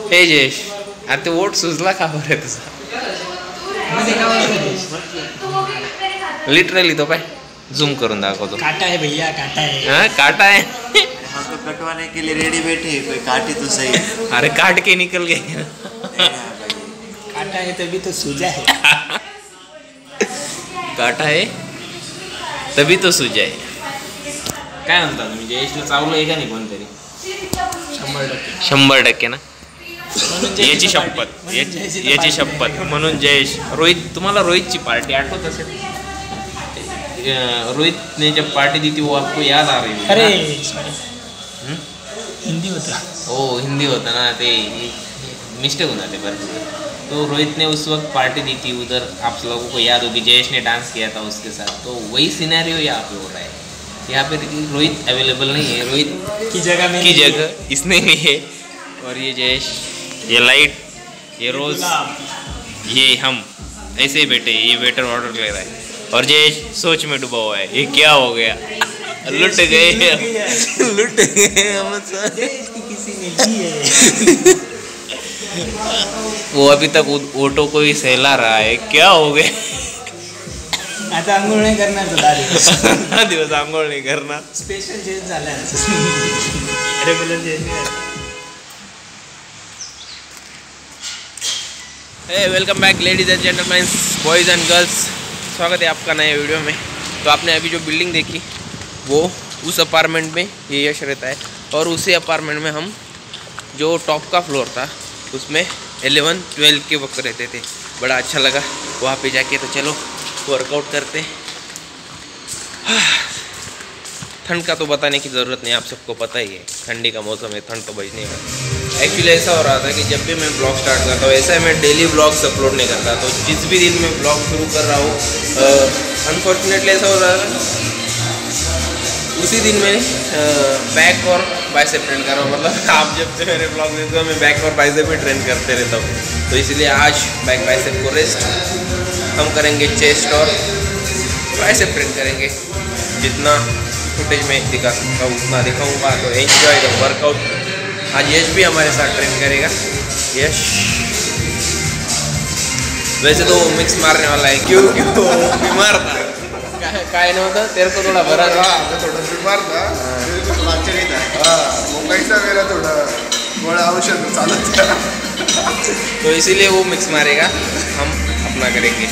हे जयेश, अरे ते ओट सुजला का बरं तुझा? लिटरली तो काय झूम करून दाखवतो. काटा है भैया, काटा है. हाँ काटा है. हमको कटवाने के लिए रेडी बैठे हैं, कोई काटे तो सही. अरे काट के निकल गए. काटा है तभी तो सूजा है. काटा है तभी तो सूजा है. काय म्हणता तुम्ही? जयेशला चावलं आहे का नाही कोणतरी? 100% ना. याची शपथ, याची शपथ. म्हणून जयेश, रोहित, तुम्हाला रोहितची पार्टी आठवत असेल? रोहित ने जब पार्टी दी थी वो आपको याद आ रही है? अरे हिंदी होता. ओ हिंदी होता ना, ते मिस्टेक होना थे पर. तो रोहित ने उस वक्त पार्टी दी थी उधर, आप लोगों को याद होगी, जयेश ने डांस किया था उसके साथ. तो वही सिनेरियो यहाँ पे हो रहा है. यहाँ पे रोहित अवेलेबल नहीं है, रोहित की जगह इसने ली है. और ये जयेश, ये लाइट, ये रोज, ये हम ऐसे ही बैठे, ये वेटर ऑर्डर ले रहा है. और जयेश सोच में डूबा हुआ है. ये क्या हो गया? लुट गए, लुट गए हम सब. किसी ने ली है. वो अभी तक ऑटो को ही सहला रहा है. क्या हो गया? आता आंघोळ नाही करणार तो 10 दिवस आंघोळ नाही करणार. स्पेशल चेंज झाला रेग्युलर चेंज. हे welcome back ladies and gentlemen, boys and girls. स्वागत है आपका नए वीडियो में. तो आपने अभी जो बिल्डिंग देखी वो उस अपार्टमेंट में ये यश रहता है. और उसी अपार्टमेंट में हम जो टॉप का फ्लोर था उसमें 11-12 के वक्त रहते थे. बड़ा अच्छा लगा वहाँ पे जाके. तो चलो वर्कआउट करते. ठंड का तो बताने की ज़रूरत नहीं, आप सबको पता ही है. ठंडी का मौसम है, ठंड तो बजने वाली. एक्चुअली ऐसा हो रहा था कि जब भी मैं ब्लॉग स्टार्ट करता हूँ, ऐसा है मैं डेली ब्लॉग्स अपलोड नहीं करता. तो जिस भी दिन मैं ब्लॉग शुरू कर रहा हूँ, अनफॉर्चुनेटली ऐसा हो रहा है उसी दिन मैं बैक और बाइसेप ट्रेन कर रहा हूँ. मतलब आप जब से मेरे ब्लॉग देखते हो मैं बैक और बाइसेप ही ट्रेन करते रहता हूँ. तो इसलिए आज बैक बाइसेप को रेस्ट, हम करेंगे चेस्ट और बाइसेप ट्रेन करेंगे. जितना फुटेज में दिखा सकता हूँ उतना दिखाऊंगा. तो एंजॉय द वर्कआउट. आज यश भी हमारे साथ ट्रेन करेगा. यश वैसे तो मिक्स मारने वाला है. क्यों बीमार था. काय नव्हतं तेरे को थोड़ा बरा था. थोड़ा बीमार था, थोड़ा अच्छा नहीं था. वो कैसा मेरा थोड़ा बड़ा औषध चालत था. तो इसीलिए वो मिक्स मारेगा, हम अपना करेंगे.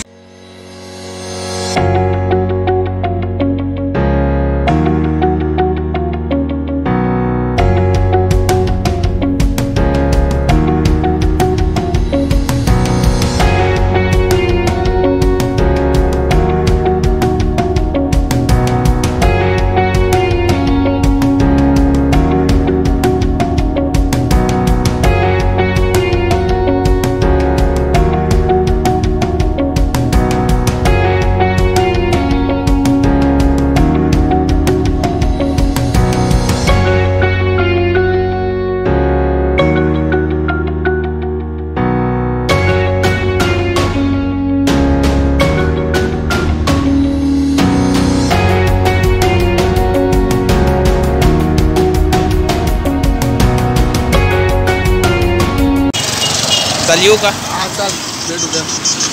येऊ का? भेटू द्या.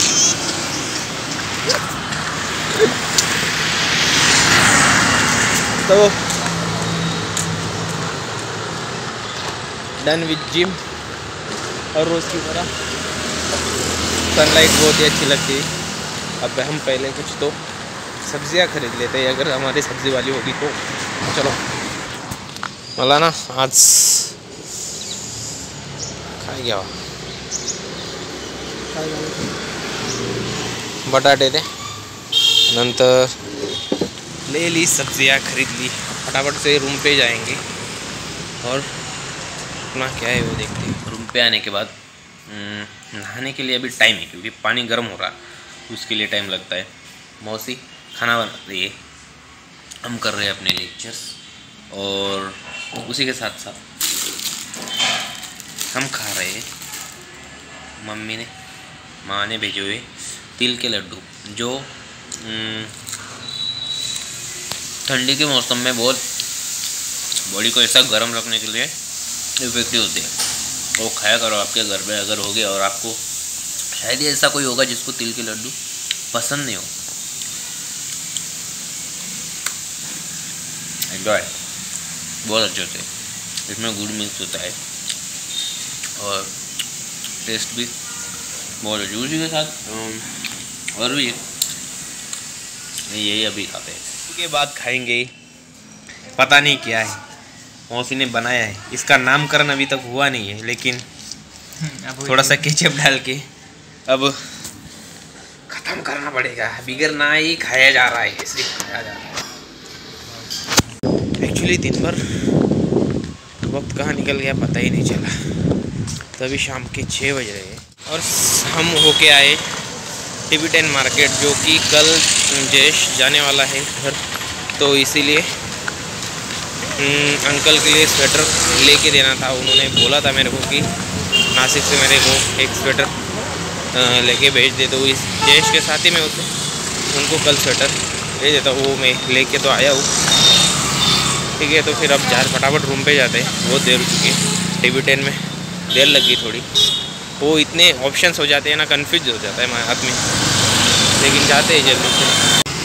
तो डन विथ जिम और रोज़ की तरह सनलाइट बहुत ही अच्छी लगती है. अब हम पहले कुछ तो सब्जियां खरीद लेते हैं अगर हमारी सब्जी वाली होगी तो. चलो मला ना आज काय घ्यावं. बटाटे थे, नंतर ले ली सब्जियां, खरीद ली. फटाफट से रूम पे जाएंगे और अपना क्या है वो देखते हैं. रूम पे आने के बाद नहाने के लिए अभी टाइम है क्योंकि पानी गर्म हो रहा, उसके लिए टाइम लगता है. मौसी खाना बना रही है, हम कर रहे हैं अपने लेक्चर्स और उसी के साथ साथ हम खा रहे हैं. माँ ने भेजे हुए तिल के लड्डू जो ठंडी के मौसम में बहुत बॉडी को ऐसा गर्म रखने के लिए इफेक्टिव होते हैं. वो खाया करो आपके घर में अगर हो गया। और आपको शायद ही ऐसा कोई होगा जिसको तिल के लड्डू पसंद नहीं हो। एंजॉय बहुत अच्छे होते हैं, इसमें गुड़ मिक्स होता है और टेस्ट भी बहुत अच्छी। उसी के साथ और भी यही अभी खाते हैं, उसके बाद खाएंगे पता नहीं क्या है, मौसी ने बनाया है। इसका नामकरण अभी तक हुआ नहीं है, लेकिन थोड़ा सा केचप डाल के अब ख़त्म करना पड़ेगा। बिगर ना ही खाया जा रहा है, ऐसे खाया जा रहा है। एक्चुअली दिन भर वक्त कहाँ निकल गया पता ही नहीं चला। तो अभी शाम के 6 बज रहे हैं और हम होके आए टिबेटन मार्केट, जो कि कल जयेश जाने वाला है घर, तो इसीलिए अंकल के लिए स्वेटर लेके देना था। उन्होंने बोला था मेरे को कि नासिक से मेरे को एक स्वेटर लेके भेज दे, तो इस जयेश के साथ ही मैं उनको कल स्वेटर भेज देता हूँ। वो मैं लेके तो आया हूँ, ठीक है। तो फिर अब फटाफट रूम पे जाते हैं, बहुत देर हो चुकी है। टिबेटन में देर लगी थोड़ी, वो इतने ऑप्शंस हो जाते हैं ना, कंफ्यूज हो जाता है आदमी, लेकिन जाते हैं जल्दी से।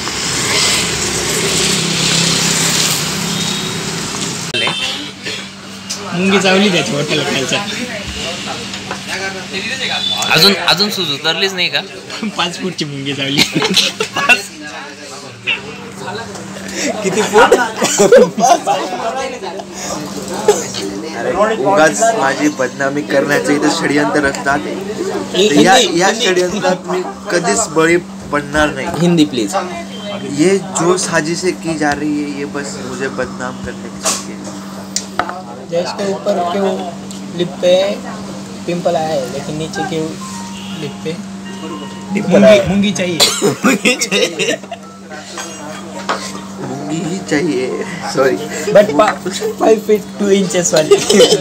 मुंगी चावली द्यायची हॉटेल खायचा। अजून सूज उतरलीच नाही का? 5 फूटची मुंगी चावली। किती फूट? उगाच माझी बदनामी करण्याचं इथं षडयंत्र रचतात। या षडयंत्रात मी कधीच बळी पडणार नाही। हिंदी प्लीज। ये जो साजिशें की जा रही है, ये बस मुझे बदनाम करने के लिए। जैस के ऊपर क्यों लिप पे पिंपल आया है, लेकिन नीचे के लिप पे मुंगी चाहिए। मुंगी ही चाहिए, सॉरी बट 5 feet 2 inches वाली।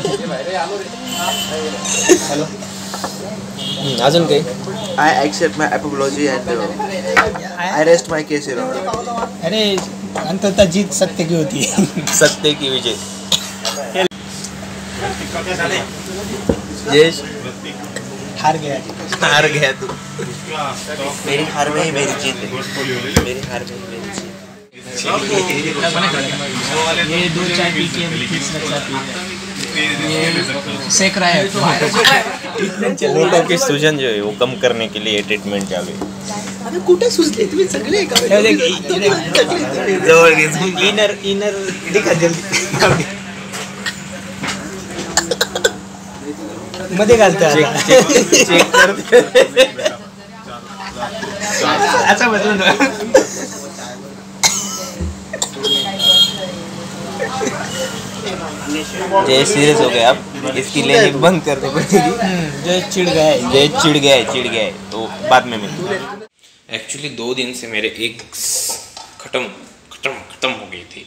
हेलो, अजून काही? I accept my apology and I rest my case here. अरे अंततः जीत सत्य की होती है। सत्य की विजय। यश हार गया तू। मेरी हार में ही मेरी जीत है। मेरी हार में ही मेरी जीत। ये 2 चाय पी के ये सेक रहा है। होठों की सूजन जो है वो कम करने के लिए ट्रीटमेंट चालू है। अरे कुठे सुचले तुम्ही सगळे? इनर दिखा जल्दी। मध्ये घालता चेक करते। अच्छा बदलून जय सीरियस हो गए आप, इसकी लेनी बंद करनी पड़ेगी। जय चिढ़ गया है तो बाद में मिलते। एक्चुअली 2 दिन से मेरे एक खत्म हो गई थी,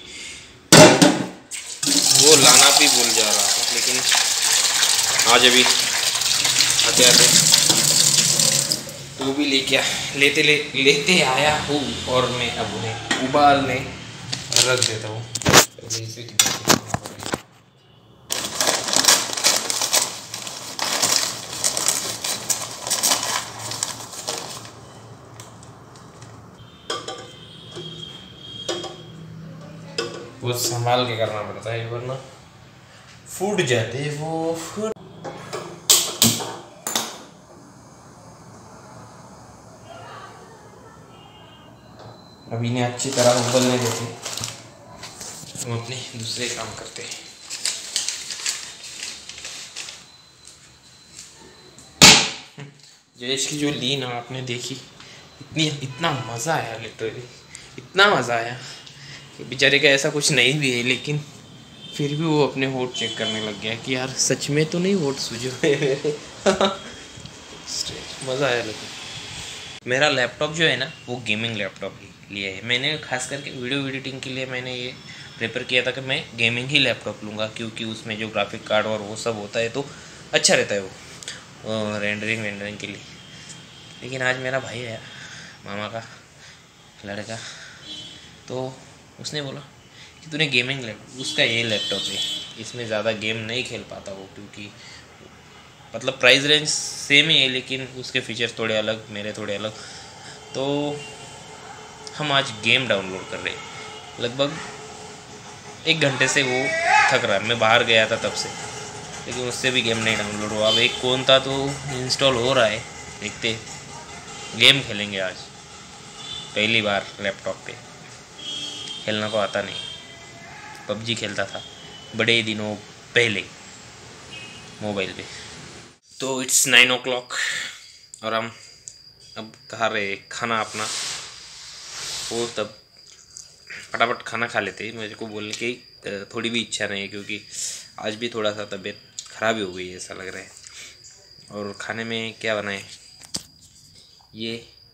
वो लाना भी भूल जा रहा था, लेकिन आज अभी आते वो भी लेते आया हूँ और मैं अब उन्हें उबालने रख देता हूँ। बहुत संभाल के करना पड़ता है, वरना फूट जाते हैं वो। अभी इन्हें अच्छी तरह उबलने देते, हम अपने दूसरे काम करते हैं। जयेश की जो लीन आपने देखी, इतना मज़ा आया, लिटरली इतना मज़ा आया कि बेचारे का ऐसा कुछ नहीं भी है, लेकिन फिर भी वो अपने होठ चेक करने लग गया कि यार सच में तो नहीं होठ सूजे हुए। मज़ा आया। लेकिन मेरा लैपटॉप जो है ना, वो गेमिंग लैपटॉप लिया है मैंने। खास करके वीडियो एडिटिंग के लिए मैंने ये प्रेफर किया था कि मैं गेमिंग ही लैपटॉप लूँगा, क्योंकि उसमें जो ग्राफिक कार्ड और वो सब होता है तो अच्छा रहता है वो रेंडरिंग के लिए। लेकिन आज मेरा भाई आया, मामा का लड़का, तो उसने बोला कि तूने गेमिंग लैपटॉप, उसका ये लैपटॉप है, इसमें ज़्यादा गेम नहीं खेल पाता वो, क्योंकि मतलब प्राइस रेंज सेम ही है लेकिन उसके फीचर्स थोड़े अलग, मेरे थोड़े अलग। तो हम आज गेम डाउनलोड कर रहे हैं। लगभग 1 घंटे से वो थक रहा है, मैं बाहर गया था तब से, लेकिन उससे भी गेम नहीं डाउनलोड हुआ। अब एक कौन था तो इंस्टॉल हो रहा है, देखते गेम खेलेंगे आज। पहली बार लैपटॉप पे, खेलना तो आता नहीं। पबजी खेलता था बड़े दिनों पहले मोबाइल पे। तो इट्स 9 o'clock और हम अब खा रहे खाना अपना। वो तब फटाफट खाना खा लेते। मेरे को बोलने की थोड़ी भी इच्छा नहीं है क्योंकि आज भी थोड़ा सा तबीयत ख़राब ही हो गई है ऐसा लग रहा है। और खाने में क्या बनाए, ये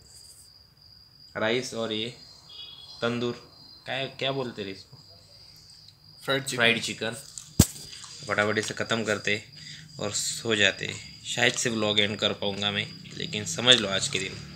राइस और ये तंदूर, क्या बोलते रहे इसको, फ्राइड चिकन। फटाफट इसे ख़त्म करते और सो जाते। शायद से व्लॉग एंड कर पाऊँगा मैं, लेकिन समझ लो आज के दिन